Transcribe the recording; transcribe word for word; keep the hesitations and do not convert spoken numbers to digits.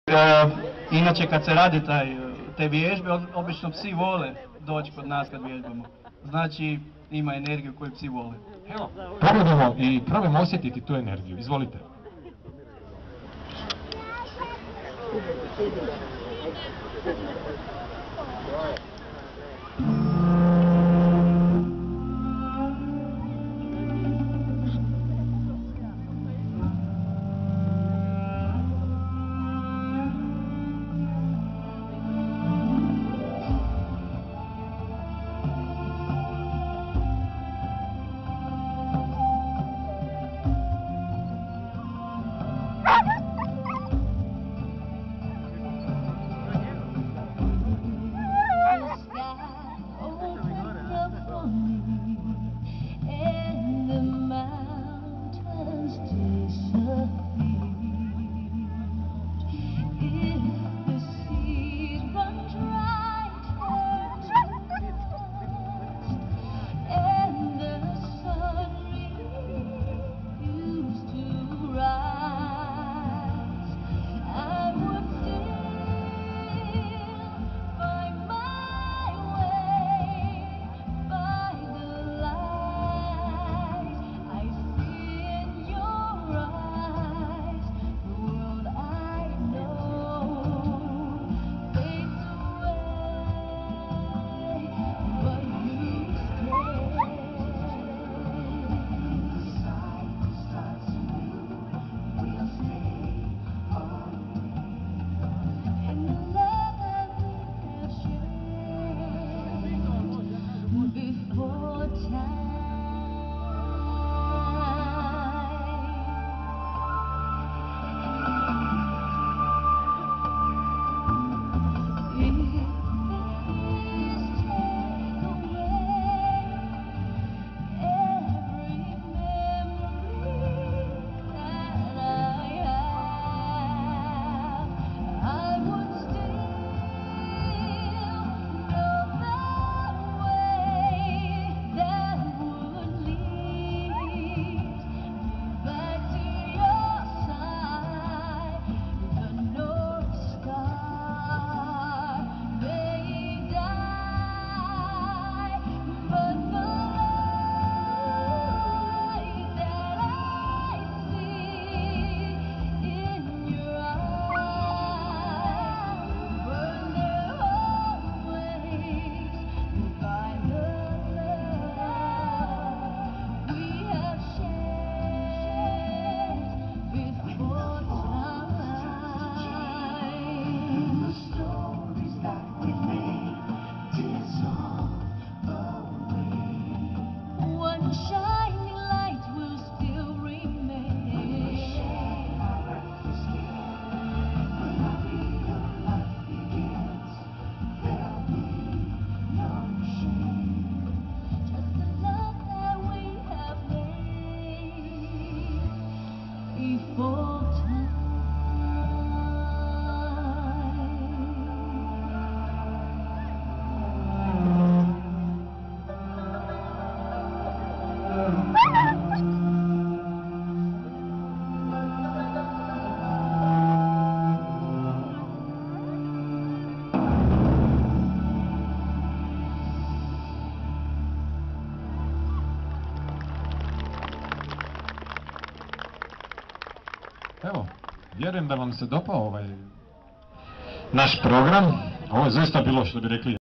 E, inače kad se radi taj, te vježbe, obično psi vole doći kod nas kad vježbamo. Znači ima energiju koju psi vole. Evo, pogledamo i probajmo osjetiti tu energiju. Izvolite. Evo, vjerujem da vam se dopao ovaj naš program. Ovo je zaista bilo, što bi rekli,